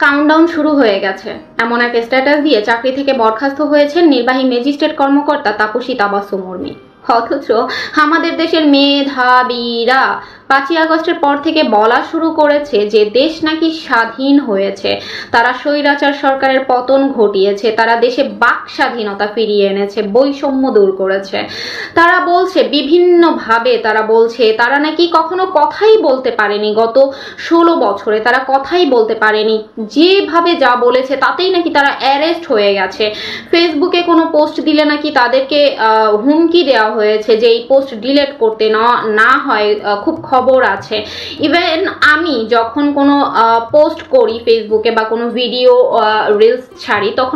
Countdown শুরু হয়ে গেছে এমন এক স্ট্যাটাস দিয়ে চাকরি থেকে বরখাস্ত হয়েছেন নির্বাহী ম্যাজিস্ট্রেট কর্মকর্তা তাপসী তাবাসসুম মুর্মি। অথচ আমাদের দেশের মেধাবীরা 5ই আগস্টের পর থেকে বলা শুরু করেছে যে দেশ নাকি স্বাধীন হয়েছে, তারা স্বৈরাচার সরকারের পতন ঘটিয়েছে, তারা দেশে বাক স্বাধীনতা ফিরিয়ে এনেছে, বৈষম্য দূর করেছে। তারা বলছে বিভিন্নভাবে, তারা বলছে তারা নাকি কখনো কথাই বলতে পারেনি, গত 16 বছরে তারা কথাই বলতে পারেনি, যেভাবে যা বলেছে তাতেই নাকি তারা অ্যারেস্ট হয়ে গেছে। ফেসবুকে কোনো পোস্ট দিলে নাকি তাদেরকে হুমকি দেওয়া হয়েছে যে এই পোস্ট ডিলিট করতে না হয়, খুব খবর আছে। ইভেন আমি যখন কোনো পোস্ট করি ফেসবুকে বা কোনো ভিডিও রিলস ছাড়ি, তখন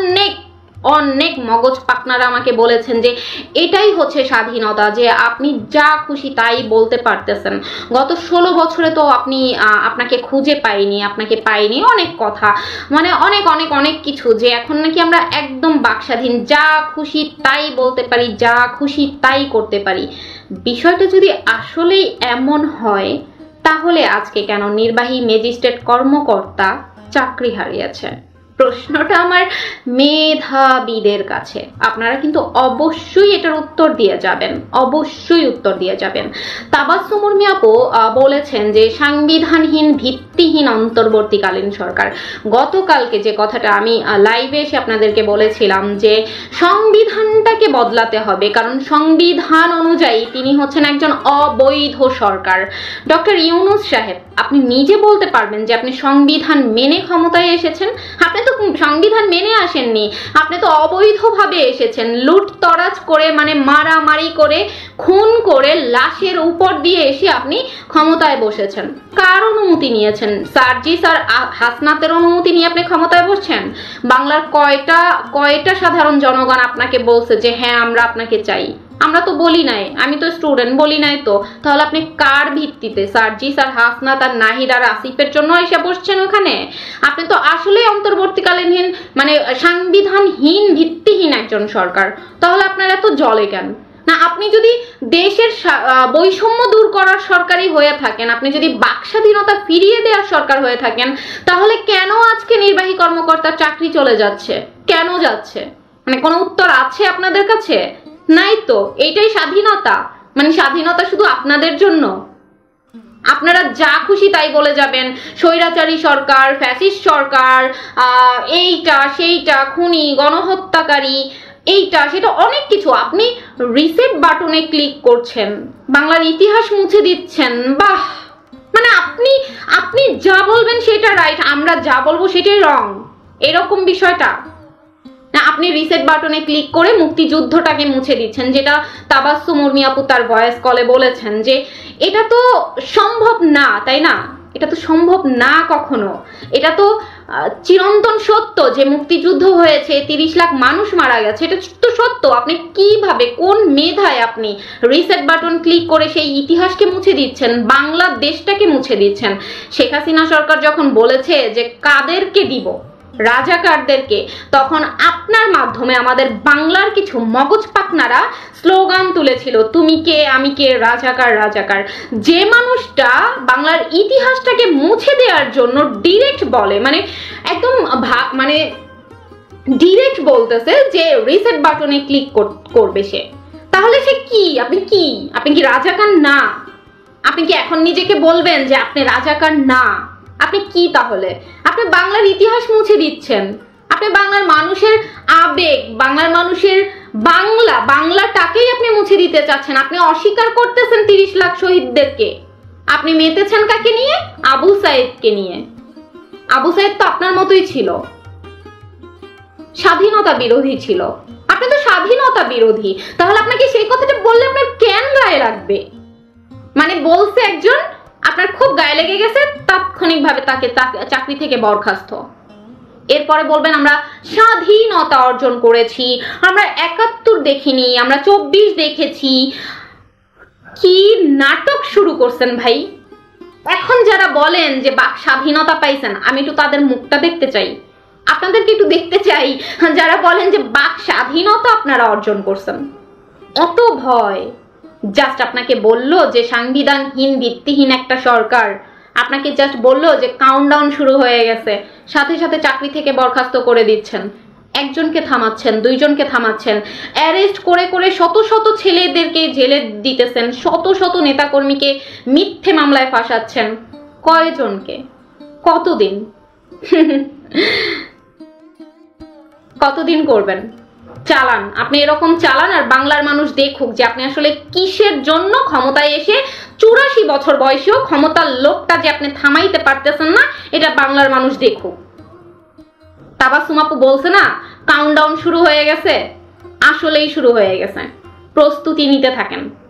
অনেক মগজ পাকনারা আমাকে বলেছেন যে এটাই হচ্ছে স্বাধীনতা, যে আপনি যা খুশি তাই বলতে পারতেছেন। গত 16 বছরে তো আপনাকে খুঁজে পাইনি, আপনাকে পাইনি, অনেক কথা, মানে অনেক কিছু, যে এখন নাকি আমরা একদম বাকস্বাধীন, যা খুশি তাই বলতে পারি, যা খুশি তাই করতে পারি। বিষয়টা যদি আসলেই এমন হয়, তাহলে আজকে কেন নির্বাহী ম্যাজিস্ট্রেট কর্মকর্তা চাকরি হারিয়েছে? প্রশ্নটা আমার মেধাবীদের কাছে। আপনারা কিন্তু অবশ্যই এটার উত্তর দিয়ে যাবেন, অবশ্যই উত্তর দিয়ে যাবেন। তাবাসসুম মুর্মি আপু বলেছেন যে সাংবিধানহীন ভিত্তিহীন অন্তর্বর্তীকালীন সরকার। গতকালকে যে কথাটা আমি লাইভে এসে আপনাদেরকে বলেছিলাম যে সংবিধানটাকে বদলাতে হবে, কারণ সংবিধান অনুযায়ী তিনি হচ্ছেন একজন অবৈধ সরকার। ডক্টর ইউনূস সাহেব, আপনি নিজে বলতে পারবেন যে আপনি সংবিধান মেনে ক্ষমতায় এসেছেন? আপনি তো সংবিধান মেনে আসেননি, আপনি তো অবৈধভাবে এসেছেন, লুটতরাজ করে, মানে মারামারি করে, খুন করে, লাশের উপর দিয়ে এসে আপনি ক্ষমতায় বসেছেন। কার অনুমতি নিয়েছেন? সার্জিস আর হাসনাতের অনুমতি নিয়ে আপনি ক্ষমতায় বসছেন? বাংলার কয়টা সাধারণ জনগণ আপনাকে বলছে যে হ্যাঁ আমরা আপনাকে চাই? আমরা তো বলি নাই, আমি তো স্টুডেন্ট, বলি নাই তো। তাহলে আপনি কার ভিত্তিতে সার্জিস আর হাসনাত আর নাহিদ আর আসিফের জন্য এসে বসছেন ওখানে? আপনি তো আসলেই অন্তর্বর্তীকালীন, মানে সাংবিধানহীন ভিত্তিহীন একজন সরকার। তাহলে আপনার এত জলে কেন? না, আপনি যদি দেশের বৈষম্য দূর করার সরকারই হয়ে থাকেন, আপনি যদি বাক স্বাধীনতা ফিরিয়ে দেওয়ার সরকার হয়ে থাকেন, তাহলে কেন আজকে নির্বাহী কর্মকর্তার চাকরি চলে যাচ্ছে? কেন যাচ্ছে? মানে কোনো উত্তর আছে আপনাদের কাছে? নাই তো। এইটাই স্বাধীনতা? মানে স্বাধীনতা শুধু আপনাদের জন্য? আপনারা যা খুশি তাই বলে যাবেন, স্বৈরাচারী সরকার, ফ্যাসিস্ট সরকার, এইটা সেইটা, খুনি, গণহত্যাকারী, এইটা সেটা, অনেক কিছু। আপনি রিসেট বাটনে ক্লিক করছেন, বাংলার ইতিহাস মুছে দিচ্ছেন। বাহ, মানে আপনি যা বলবেন সেটা রাইট, আমরা যা বলবো সেটাই রং, এরকম বিষয়টা না। আপনি রিসেট বাটনে ক্লিক করে মুক্তিযুদ্ধটাকে মুছে দিচ্ছেন, যেটা তাবাসসুম মুর্মি আপু তার ভয়েস কলে বলেছেন যে এটা তো সম্ভব না, তাই না? এটা তো সম্ভব না কখনো। এটা তো চিরন্তন সত্য যে মুক্তিযুদ্ধ হয়েছে, 30 লাখ মানুষ মারা গেছে, এটা তো সত্য। আপনি কিভাবে, কোন মেধায় আপনি রিসেট বাটন ক্লিক করে সেই ইতিহাসকে মুছে দিচ্ছেন, বাংলাদেশটাকে মুছে দিচ্ছেন? শেখ হাসিনা সরকার যখন বলেছে যে কাদেরকে দিব, রাজাকারদেরকে, তখন আপনার মাধ্যমে আমাদের বাংলার কিছু মগজ পাকনারা স্লোগান তুলেছিল, তুমি কে আমি কে, রাজাকার রাজাকার। যে মানুষটা বাংলার ইতিহাসটাকে মুছে দেওয়ার জন্য ডিরেক্ট বলে, মানে একদম মানে ডিরেক্ট বলতেছে যে রিসেট বাটনে ক্লিক করবে সে, তাহলে সে কি? আপনি কি রাজাকার না? আপনি কি এখন নিজেকে বলবেন যে আপনি রাজাকার না? আপনি কি তাহলে? আপনি বাংলার ইতিহাস মুছে দিচ্ছেন, আপনি বাংলার মানুষের আবেগ, বাংলার মানুষের বাংলাটাকেই আপনি মুছে দিতে চাচ্ছেন। আপনি অস্বীকার করতেছেন 30 লাখ শহীদদেরকে। আপনি মেতেছেন কাকে নিয়ে? আবু সাইদকে নিয়ে। আবু সাইদ তো আপনার মতোই ছিল, স্বাধীনতা বিরোধী ছিল। আপনি তো স্বাধীনতা বিরোধী, তাহলে আপনাকে সেই কথাটা বললে আপনার কেন গায়ে লাগবে? মানে বলছে একজন, আপনার খুব গায়ে লেগে গেছে, তাৎক্ষণিকভাবে তাকে চাকরি থেকে বরখাস্ত। এরপরে বলবেন আমরা স্বাধীনতা অর্জন করেছি, আমরা 71 দেখিনি, আমরা 24 দেখেছি। কি নাটক শুরু করছেন ভাই? এখন যারা বলেন যে বাক স্বাধীনতা পাইছেন, আমি একটু তাদের মুখটা দেখতে চাই, আপনাদেরকে একটু দেখতে চাই, যারা বলেন যে বাক স্বাধীনতা আপনারা অর্জন করছেন। এত ভয়, জাস্ট আপনাকে বললো যে সাংবিধানহীন ভিত্তিহীন একটা সরকার, আপনাকে জাস্ট বললো যে কাউন্টডাউন শুরু হয়ে গেছে, সাথে সাথে চাকরি থেকে বরখাস্ত করে দিচ্ছেন। একজনকে থামাচ্ছেন, দুইজনকে থামাচ্ছেন, অ্যারেস্ট করে করে শত শত ছেলেদেরকে জেলে দিতেছেন, শত শত নেতাকর্মীকে মিথ্যে মামলায় ফাঁসাচ্ছেন। কয়জনকে? কতদিন? কতদিন করবেন? চালান, আপনি এরকম চালান, আর বাংলার মানুষ দেখুক যে আপনি আসলে কিসের জন্য ক্ষমতায় এসে 84 বছর বয়সেও ক্ষমতার লোকটা যে আপনি থামাইতে পারতেছেন না, এটা বাংলার মানুষ দেখুক। তাবাসসুম আপু বলছে না কাউন্টডাউন শুরু হয়ে গেছে, আসলেই শুরু হয়ে গেছে। প্রস্তুতি নিতে থাকেন।